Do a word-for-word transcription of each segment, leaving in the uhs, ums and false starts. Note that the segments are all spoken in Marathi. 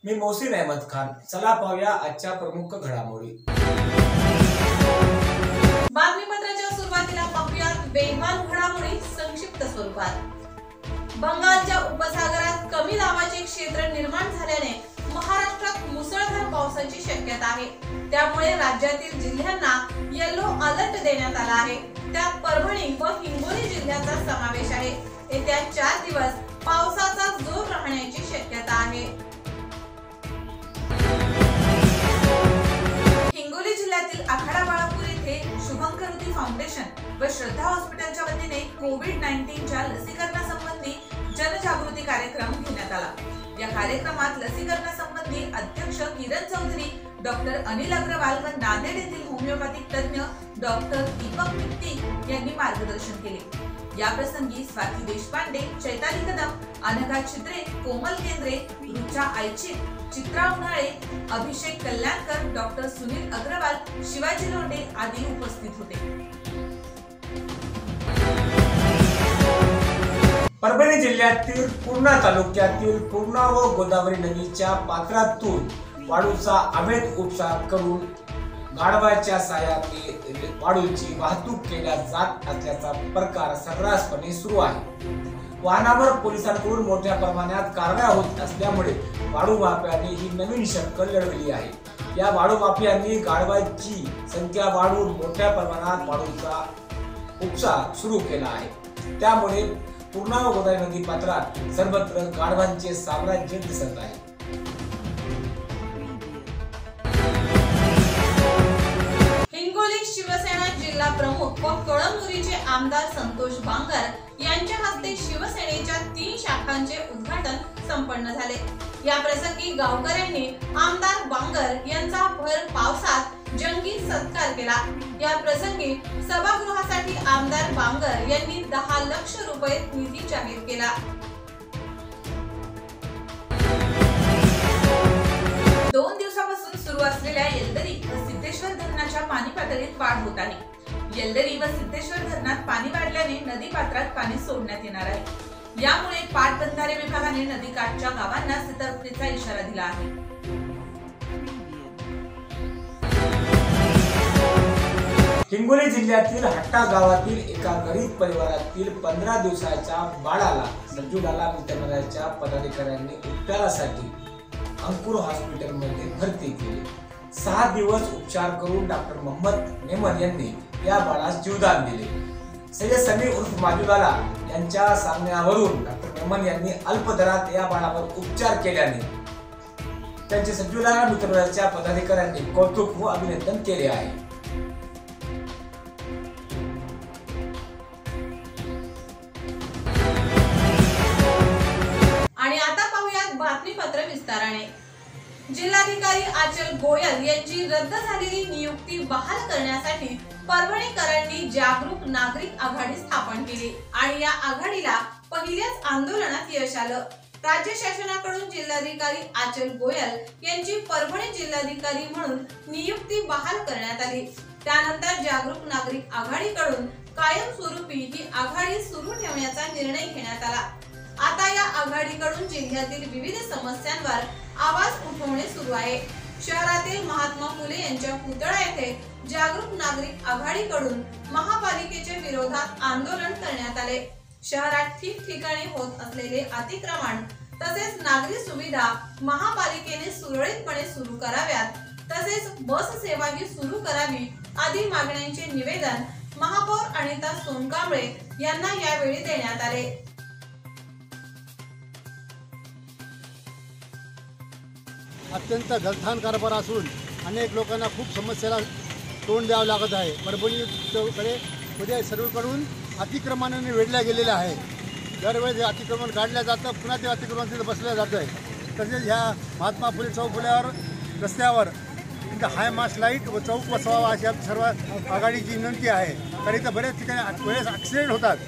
मी मोहसिन अहमद खान. चला पाहूया आजच्या प्रमुख घडामोडी. बातमीपत्राच्या सुरुवातीला पाहूयात वेगवान घडामोडी संक्षिप्त स्वरूपात. बंगालच्या उपसागरात कमी दाबाचे क्षेत्र निर्माण झाल्याने महाराष्ट्रात मुसळधार पावसाची शक्यता आहे. त्यामुळे राज्यातील जिल्ह्यांना येलो अलर्ट देण्यात आला आहे. त्यात परभणी व हिंगोली जिल्ह्याचा समावेश आहे. येत्या चार दिवस पावसाचा जोर राहण्याची शक्यता आहे. हिंगोली जिल्ह्यातील आखाडा बाळापूर येथे शुभंकरुती फाउंडेशन व श्रद्धा हॉस्पिटलच्या वतीने कोविड नाईन्टीन च्या लसीकरणासंबंधी जनजागृती कार्यक्रम घेण्यात आला. या कार्यक्रमात लसीकरणासंबंधी अध्यक्ष किरण चौधरी, डॉक्टर अनिल अग्रवाल व नांदेड येथील होमिओपॅथिक तज्ञ डॉक्टर दीपक मित्ती यांनी मार्गदर्शन केले. या प्रसंगी स्वाती देशपांडे, चैताली कदम, अनघा चित्रे, कोमल केंद्रे, रुचा आयचित, चित्रा उन्हाळे, अभिषेक कल्याणकर, डॉक्टर सुनील अग्रवाल, शिवाजी लोंढे आदी उपस्थित होते. परभणी जिल्ह्यातील पूर्णा तालुक्यातील पूर्णा व गोदावरी नदीच्या पात्रातून वाळूचा अवैध उपसा करून गाढवाच्या साहाय्याने वाळूची वाहतूक केल्या जात असल्याचा प्रकार सर्रासपणे सुरू आहे. वाहनावर पोलिसांकडून मोठ्या प्रमाणात कारवाया होत असल्यामुळे वाळू माफियांनी ही नवीन शक्कल लढवली आहे. या वाळू माफियांनी गाढवाची संख्या वाढवून मोठ्या प्रमाणात वाळूचा उपसा सुरू केला आहे. त्यामुळे पूर्णा व गोदावरी नदी पात्रात सर्वत्र गाढवांचे साम्राज्य दिसत आहे. हिंगोली शिवसेना जिल्हा प्रमुख व कळमनुरीचे आमदार संतोष बांगर यांच्या हस्ते शिवसेनेच्या तीन शाखांचे उद्घाटन संपन्न झाले. या प्रसंगी गावकऱ्यांनी आमदार बांगर यांचा भर पावसात जंगी सत्कार केला. या प्रसंगी सभागृहासाठी आमदार बांगर यांनी दहा लक्ष रुपये निधी जाहीर केला. दोन दिवसापासून सुरू असलेल्या येलदरी व सिद्धेश्वर धरणाच्या पाणी पातळीत वाढ होत आहे. येलदरी व सिद्धेश्वर धरणात पाणी वाढल्याने नदी पात्रात पाणी सोडण्यात येणार आहे. यामुळे पाटबंधारे विभागाने नदीकाठच्या गावांना सतर्कतेचा इशारा दिला आहे. हिंगोली जिल्ह्यातील हट्टा गावातील एका गरीब परिवारातील पंधरा दिवसाच्या बाळाला संजूलाला वितरणाच्या पदाधिकाऱ्यांनी उपचारासाठी अंकुर हॉस्पिटलमध्ये भरती केले. सहा दिवस उपचार करून डॉक्टर मोहम्मद मेमन यांनी या बाळास जीवदान दिले. सय्यद समी उर्फ माजूलाला यांच्या सांगण्यावरून डॉक्टर मेमन यांनी अल्प दरात या बाळावर उपचार केल्याने त्यांचे संजूलाला वितरणाच्या पदाधिकाऱ्यांनी कौतुक व अभिनंदन केले आहे. आणि आता पाहूयात बातमीपत्र विस्ताराने. जिल्हाधिकारी आचल गोयल यांची रद्द झालेली नियुक्ती बहाल करण्यासाठी परभणीकरांनी जागरूक नागरिक आघाडी स्थापन केली आणि या आघाडीला पहिल्याच आंदोलनात यश आलं. राज्य शासनाकडून जिल्हाधिकारी आचल गोयल यांची परभणी जिल्हाधिकारी म्हणून नियुक्ती बहाल करण्यात आली. त्यानंतर जागरूक नागरिक आघाडीकडून कायमस्वरूपी ही आघाडी सुरू ठेवण्याचा निर्णय घेण्यात आला. आता या आघाडीकडून जिल्ह्यातील विविध समस्यांवर आवाज उठवणे सुरू आहे. शहरातील महात्मा फुले यांच्या पुतळा येथे जागरूक नागरिक आघाडीकडून महापालिकेच्या विरोधात आंदोलन करण्यात आले. शहरात ठिकठिकाणी होत असलेले अतिक्रमण तसेच नागरी सुविधा महापालिकेने सुरळीतपणे सुरू कराव्यात, तसेच बस सेवाही सुरू करावी आदी मागण्यांचे निवेदन महापौर अनिता सोनकांबळे यांना यावेळी देण्यात आले. अत्यंत गलथान कारभार असून अनेक लोकांना खूप समस्येला तोंड द्यावं लागत आहे. परभणीकडे मध्ये सर्वकडून अतिक्रमणाने वेढल्या गेलेल्या आहे. दरवेळेस अतिक्रमण काढलं जातं, पुन्हा ते अतिक्रमण तिथं बसलं जातं आहे. तसेच ह्या महात्मा फुले चौक फुल्यावर रस्त्यावर तिथं हाय मास्ट लाईट व चौक बसवावा अशी सर्व आघाडीची विनंती आहे. तर इथं बरेच ठिकाणी वेळेस ॲक्सिडेंट होतात.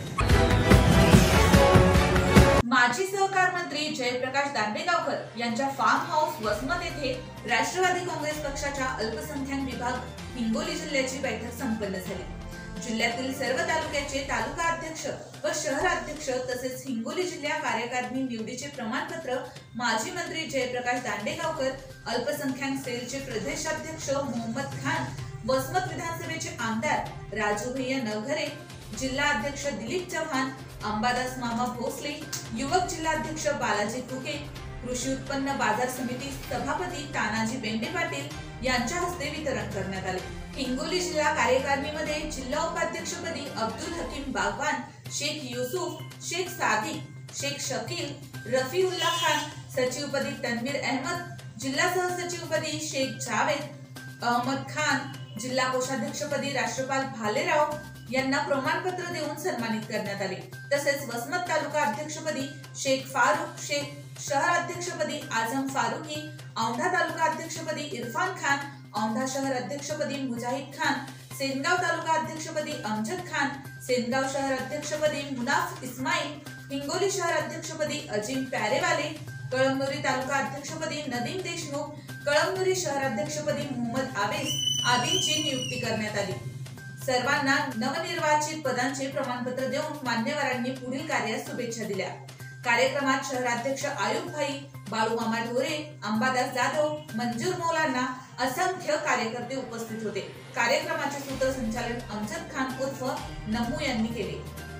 माजी सहकार मंत्री जयप्रकाश दांडेगावकर यांच्या फार्म हाऊस वसमत येथे राष्ट्रवादी काँग्रेस पक्षाच्या अल्पसंख्याक विभाग हिंगोली जिल्ह्याची बैठक संपन्न झाली। जिल्ह्यातील सर्व तालुक्याचे तालुका अध्यक्ष व शहर अध्यक्ष तसेच हिंगोली जिल्हा कार्यकारिणी निवडीचे प्रमाणपत्र माजी मंत्री जयप्रकाश दांडेगावकर, अल्पसंख्याक सेलचे प्रदेशाध्यक्ष मोहम्मद खान, वसमत विधानसभेचे आमदार राजू भैया नवघरे, जिल्हा अध्यक्ष दिलीप चव्हाण, अंबादास मामा भोसले, युवक जिल्हाध्यक्ष बालाजी कुके, कृषी उत्पन्न बाजार समिती सभापती तानाजी बेंडे पाटील यांच्या हस्ते वितरण करण्यात आले। हिंगोली जिल्हा कार्यकारिणीमध्ये जिल्हा उपाध्यक्षपदी अब्दुल हकीम बागवान, शेख युसुफ, शेख सादिक, शेख शकील, रफीउल्ला खान, सचिवपदी तन्वीर अहमद, जिल्हा सहसचिवपदी शेख जावेद अहमद खान, जिल्हा कोषाध्यक्षपदी राष्ट्रपाल भालेराव यांना प्रमाणपत्र देऊन सन्मानित करण्यात आले। तसेच वसमत तालुका अध्यक्षपदी शेख फारुख शेख, शहर अध्यक्षपदी आझम फारुकी, औंढा तालुका अध्यक्षपदी इरफान खान, औंढा शहर अध्यक्षपदी मुजाहिद खान, सेनगाव तालुका अध्यक्षपदी अमजद खान, सेनगाव शहर अध्यक्षपदी मुनाफ इस्माईल, हिंगोली शहर अध्यक्षपदी अजिम प्यारेवाले, कळमनुरी तालुका अध्यक्षपदी नदीम देशमुख, कळमनुरी शहर अध्यक्षपदी मोहम्मद आवेस आदींची नियुक्ती करण्यात आली। सर्वांना नवनिर्वाचित पदांचे प्रमाणपत्र देऊन मान्यवरांनी पुढील कार्यास शुभेच्छा दिल्या। कार्यक्रमात शहराध्यक्ष आयुब भाई, बाळू मामा ढोरे, अंबादास जाधव, मंजूर मौलाना असंख्य कार्यकर्ते उपस्थित होते। कार्यक्रमाचे सूत्रसंचालन अमजद खान उर्फ नमू यांनी केले।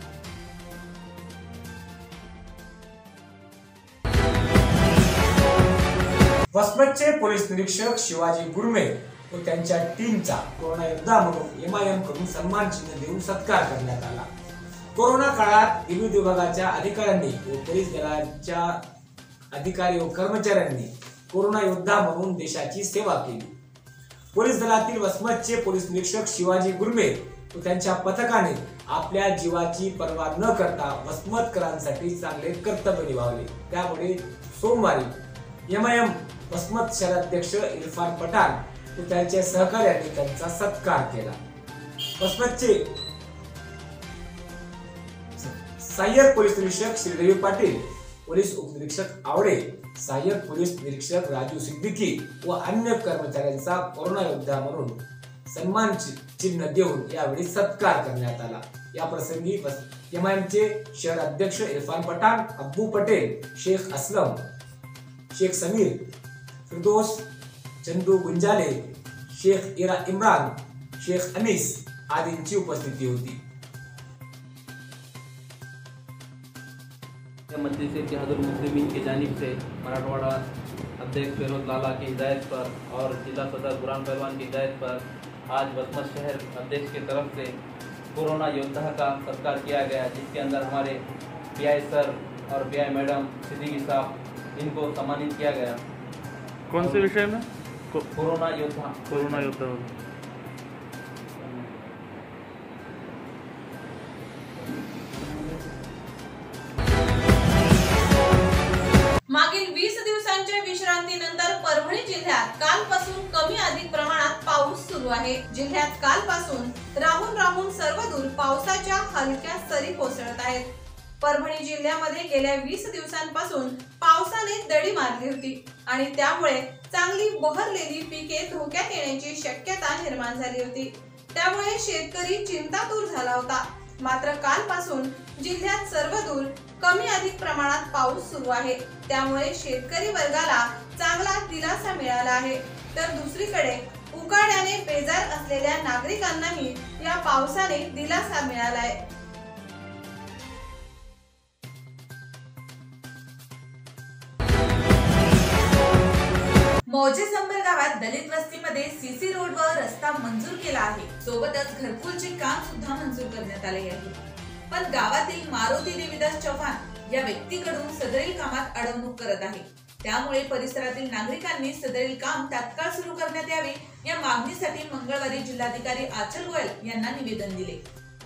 वसमतचे पोलीस निरीक्षक शिवाजी गुरमे व त्यांच्या टीमचा कोरोना योद्धा म्हणून एम आय एम कडून सन्मान चिन्ह देऊन सत्कार करण्यात आला। कोरोना काळात विविध विभागाच्या अधिकाऱ्यांनी व पोलीस दलाच्या अधिकारी व कर्मचाऱ्यांनी कोरोना योद्धा म्हणून देशाची सेवा केली। पोलीस दलातील वसमतचे पोलीस निरीक्षक शिवाजी गुरमे व त्यांच्या पथकाने आपल्या जीवाची पर्वा न करता वसमतकरांसाठी चांगले कर्तव्य निभावले। त्यामुळे सोमवारी एम आय एम वसमत शहराध्यक्ष इरफान पठाण व त्यांच्या सहकार्यांनी त्यांचा सत्कार केला। वसमतचे सहाय्यक पोलीस निरीक्षक श्रीदेवी पाटील, पोलीस उपनिरीक्षक आवडे, सहाय्यक पोलीस निरीक्षक राजू सिद्दीकी व अन्य कर्मचाऱ्यांचा कोरोना योद्धा म्हणून सन्मान चिन्ह देऊन यावेळी सत्कार करण्यात आला। या प्रसंगी एम आय एम चे शहर अध्यक्ष इरफान पठाण, अब्बू पटेल, शेख असलम, शेख समीर, फिरदोस, चंदू गुंजाले, शेख इरा इमरान, शेख अनीस आदींची उपस्थिती होती। मजलिस इत्तेहादुल मुस्लिमीन की जानिब से मराठवाड़ा अध्यक्ष फिरोज लाला की हिदायत पर और जिला सदर बुरहान पहलवान की हिदायत पर आज वसमत शहर अध्यक्ष की तरफ से कोरोना योद्धा का सत्कार किया गया, जिसके अंदर हमारे पी आई सर और P I madam Siddiqui Sahab इनको सम्मानित किया गया। कौन से विषय में? को, कोरोना योद्धा कोरोना योद्धा मागील वीस दिवसांच्या विश्रांतीनंतर परभणी जिल्ह्यात कालपासून कमी अधिक प्रमाणात पाऊस सुरू आहे। जिल्ह्यात कालपासून राहून राहून सर्वदूर पावसाच्या हलक्या सरी कोसळत आहेत। परभणी जिल्ह्यामध्ये गेल्या वीस दिवसांपासून पावसाने दडी मारली होती आणि त्यामुळे चांगली बहरलेली पिके धोक्यात येण्याची शक्यता निर्माण झाली होती। त्यामुळे शेतकरी चिंतातूर झाला होता। मात्र कालपासून जिल्ह्यात सर्वदूर कमी अधिक प्रमाणात पाऊस सुरू आहे, त्यामुळे शेतकरी वर्गाला चांगला दिलासा मिळाला आहे। तर दुसरीकडे उकाड्याने बेजार असलेल्या नागरिकांनाही या पावसाने दिलासा मिळाला आहे। मौजे संबर गावात दलित वस्तीमध्ये सीसी रोड व रस्ता मंजूर केला आहे, सोबतच घरकुलचे काम सुद्धा मंजूर करण्यात आले आहे। पण गावातील मारुती देवीदास चव्हाण या व्यक्तीकडून सदरील कामात अडवणूक करत आहे। त्यामुळे परिसरातील नागरिकांनी सदरील काम तात्काळ सुरू करण्यात यावे या मागणीसाठी मंगळवारी जिल्हाधिकारी आचल गोयल यांना निवेदन दिले।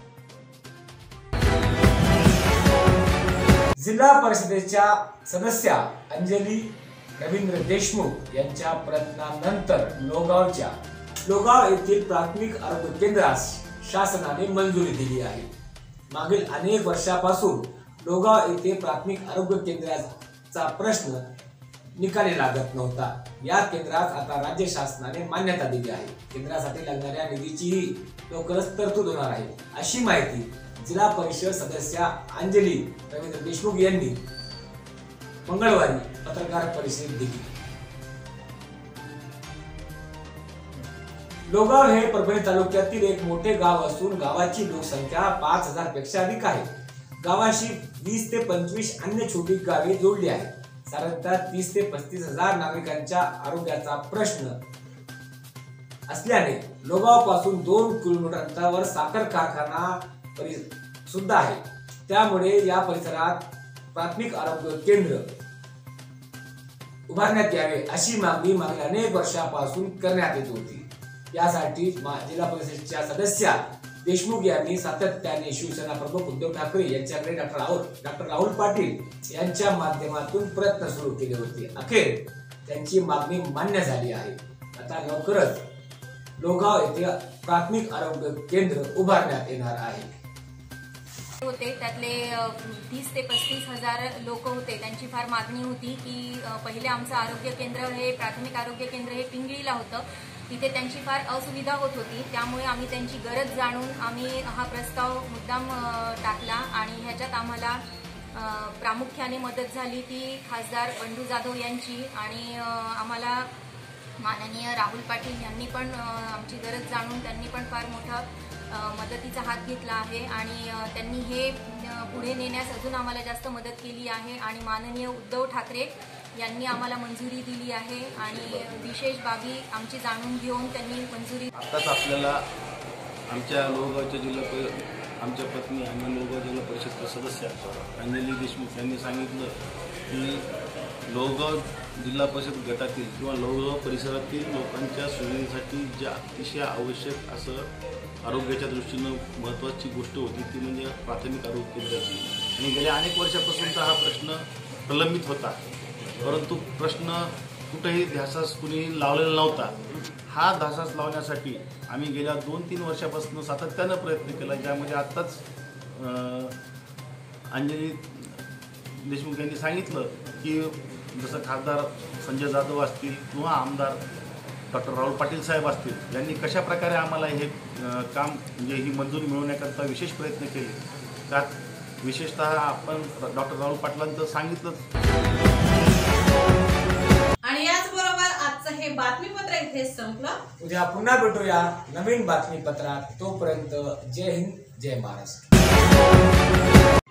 जिल्हा परिषदेच्या सदस्या अंजली रवींद्र देशमुख यांच्या प्रयत्नानंतर लोगावच्या लोगाव येथील प्राथमिक आरोग्य केंद्रास शासनाने मंजुरी दिली आहे। मागील अनेक वर्षापासून लोगाव येथे प्राथमिक आरोग्य केंद्राचा प्रश्न निकाली लागत नव्हता। या केंद्रास आता राज्य शासनाने मान्यता दिली आहे। केंद्रासाठी लागणाऱ्या निधीचीही लवकरच तरतूद होणार आहे, अशी माहिती जिल्हा परिषद सदस्या अंजली रवींद्र देशमुख यांनी मंगळवारी पत्रकार परिषदेत दिली। लोगाव हे परभणी तालुक्यातील एक मोठे गाव असून गावाची लोकसंख्या पाच हजार पेक्षा अधिक आहे। गावाशी वीस ते पंचवीस अन्य छोटी गावे जोडली आहेत। साधारणतः तीस ते पस्तीस हजार नागरिकांच्या आरोग्याचा प्रश्न असल्याने लोगाव पासून दोन किलोमीटर अंतरावर साखर कारखाना सुद्धा आहे। त्यामुळे या परिसरात प्राथमिक आरोग्य केंद्र उभारण्यात यावे अशी मागणी मागील अनेक वर्षापासून करण्यात येत होती। यासाठी जिल्हा परिषदेच्या सदस्या देशमुख यांनी सातत्याने शिवसेना प्रमुख उद्धव ठाकरे यांच्याकडे डॉक्टर राहुल डॉक्टर राहुल पाटील यांच्या माध्यमातून प्रयत्न सुरू केले होते। अखेर त्यांची मागणी मान्य झाली आहे। आता लवकरच लोगाव येथे प्राथमिक आरोग्य केंद्र उभारण्यात येणार आहे। होते त्यातले तीस ते पस्तीस हजार लोक होते। त्यांची फार मागणी होती की पहिले आमचं आरोग्य केंद्र हे प्राथमिक आरोग्य केंद्र हे पिंगळीला होतं, तिथे त्यांची फार असुविधा होत होती। त्यामुळे आम्ही त्यांची गरज जाणून आम्ही हा प्रस्ताव मुद्दाम टाकला आणि ह्याच्यात आम्हाला प्रामुख्याने मदत झाली ती खासदार बंडू जाधव यांची आणि आम्हाला माननीय राहुल पाटील यांनी पण आमची गरज जाणून त्यांनी पण फार मोठा मदतीचा हात घेतला आहे आणि त्यांनी हे पुढे नेण्यास अजून आम्हाला जास्त मदत केली आहे आणि माननीय उद्धव ठाकरे यांनी आम्हाला मंजुरी दिली आहे आणि विशेष बाबी आमची जाणून घेऊन त्यांनी मंजुरी आताच आपल्याला आमच्या लोहगावच्या जिल्हा आमच्या पत्नी आणि लोहगाव जिल्हा परिषदच्या सदस्य अंजली देशमुख यांनी सांगितलं की लोहगाव जिल्हा परिषद गटातील किंवा लोहगाव परिसरातील लोकांच्या सुविधेसाठी ज्या अतिशय आवश्यक असं आरोग्याच्या दृष्टीनं महत्त्वाची गोष्ट होती ती म्हणजे प्राथमिक आरोग्य केंद्राची आणि गेल्या अनेक वर्षापासूनचा हा प्रश्न प्रलंबित होता, परंतु प्रश्न कुठेही ध्यासास कुणी लावलेला नव्हता। हा ध्यासास लावण्यासाठी आम्ही गेल्या दोन तीन वर्षापासून सातत्यानं प्रयत्न केला, ज्यामध्ये आत्ताच अंजली देशमुख यांनी सांगितलं की जसं खासदार संजय जाधव असतील किंवा आमदार डॉक्टर राहुल पाटील साहेब असतील यांनी कशा प्रकारे आम्हाला हे काम म्हणजे ही मंजुरी मिळवण्याकरता विशेष प्रयत्न केले, त्यात विशेषतः आपण डॉक्टर राहुल पाटलांचं सांगितलंच। आणि याचबरोबर आजचं हे बातमीपत्र इथे संपलं। उद्या पुन्हा भेटूया नवीन बातमीपत्रात। तोपर्यंत जय हिंद, जय महाराष्ट्र।